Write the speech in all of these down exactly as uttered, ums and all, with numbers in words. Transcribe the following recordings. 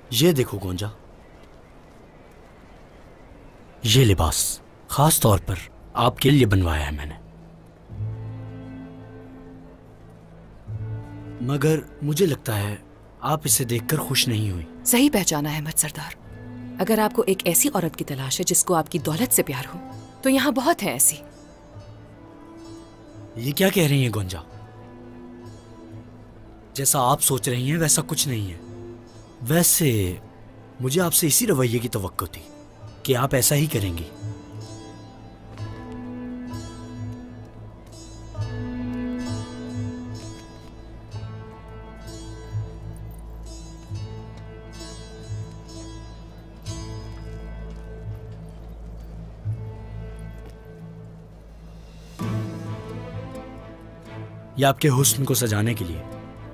ये देखो गोंजा, ये लिबास खास तौर पर आपके लिए बनवाया है मैंने। मगर मुझे लगता है आप इसे देखकर खुश नहीं हुई। सही पहचाना अहमद सरदार। अगर आपको एक ऐसी औरत की तलाश है जिसको आपकी दौलत से प्यार हो, तो यहाँ बहुत है ऐसी। ये क्या कह रही हैं गोंजा? जैसा आप सोच रही हैं वैसा कुछ नहीं है। वैसे मुझे आपसे इसी रवैये की तवक्को थी कि आप ऐसा ही करेंगी। ये आपके हुस्न को सजाने के लिए।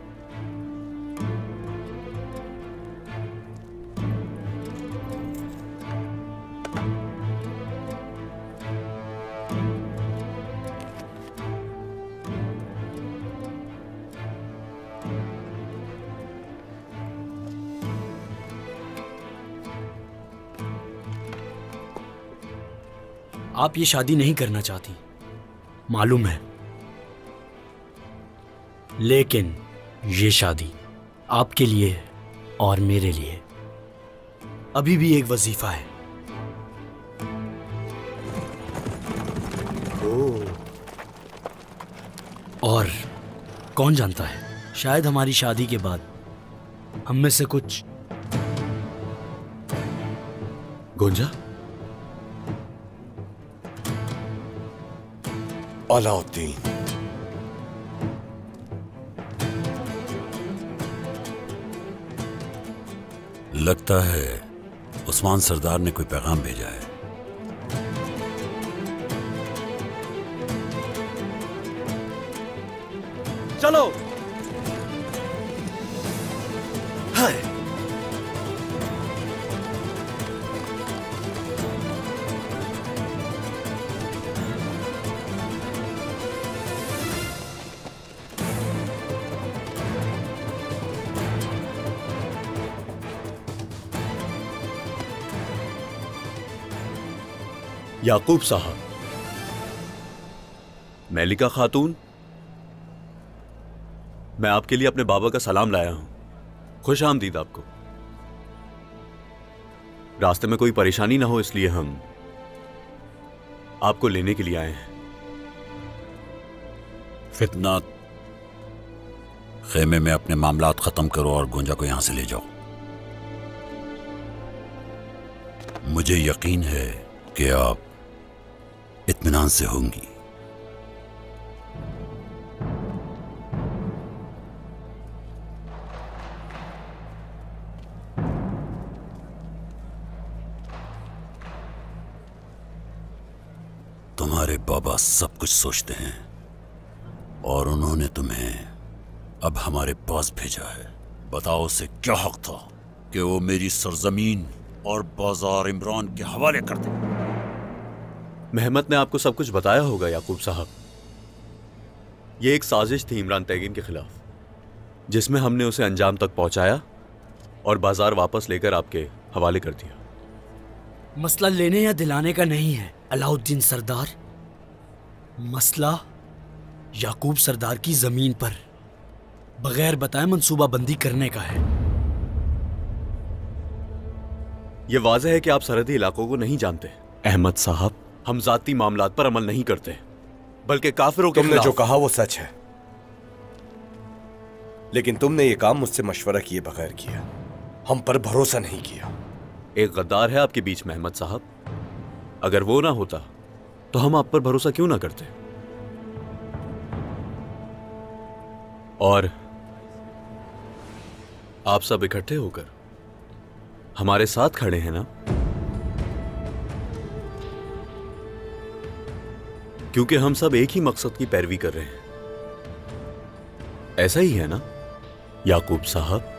आप ये शादी नहीं करना चाहती, मालूम है, लेकिन ये शादी आपके लिए और मेरे लिए अभी भी एक वजीफा है। ओह। और कौन जानता है, शायद हमारी शादी के बाद हम में से कुछ। गोंजा, अलाउद्दीन, लगता है उस्मान सरदार ने कोई पैगाम भेजा है। चलो। हाय। याकूब साहब, मलिका खातून, मैं आपके लिए अपने बाबा का सलाम लाया हूं। खुश आमदीद आपको। रास्ते में कोई परेशानी ना हो इसलिए हम आपको लेने के लिए आए हैं। फितना, खेमे में अपने मामलात खत्म करो और गोंजा को यहां से ले जाओ। मुझे यकीन है कि आप इत्मीनान से होंगी। तुम्हारे बाबा सब कुछ सोचते हैं और उन्होंने तुम्हें अब हमारे पास भेजा है। बताओ उसे क्या हक था कि वो मेरी सरजमीन और बाजार इमरान के हवाले कर दे। मेहमत ने आपको सब कुछ बताया होगा याकूब साहब। यह एक साजिश थी इमरान तैगीन के खिलाफ, जिसमें हमने उसे अंजाम तक पहुंचाया और बाजार वापस लेकर आपके हवाले कर दिया। मसला लेने या दिलाने का नहीं है अलाउद्दीन सरदार, मसला याकूब सरदार की जमीन पर बगैर बताए मंसूबाबंदी करने का है। यह वाज़ेह है कि आप सरहदी इलाकों को नहीं जानते। अहमद साहब, हम जाती मामलात पर अमल नहीं करते, बल्कि काफिरों के तुमने जो कहा वो सच है, लेकिन तुमने ये काम मुझसे मशवरा किए बगैर किया, हम पर भरोसा नहीं किया। एक गद्दार है आपके बीच में अहमद साहब। अगर वो ना होता तो हम आप पर भरोसा क्यों ना करते। और आप सब इकट्ठे होकर हमारे साथ खड़े हैं ना, क्योंकि हम सब एक ही मकसद की पैरवी कर रहे हैं। ऐसा ही है ना याकूब साहब?